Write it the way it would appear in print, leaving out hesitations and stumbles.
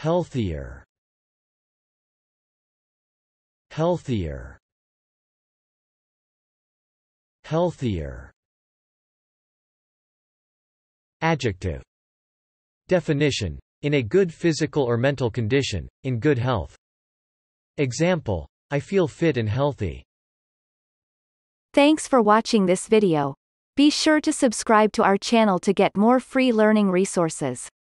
healthier, healthier, healthier. Adjective. Definition: in a good physical or mental condition, in good health. Example: I feel fit and healthy. Thanks for watching this video. Be sure to subscribe to our channel to get more free learning resources.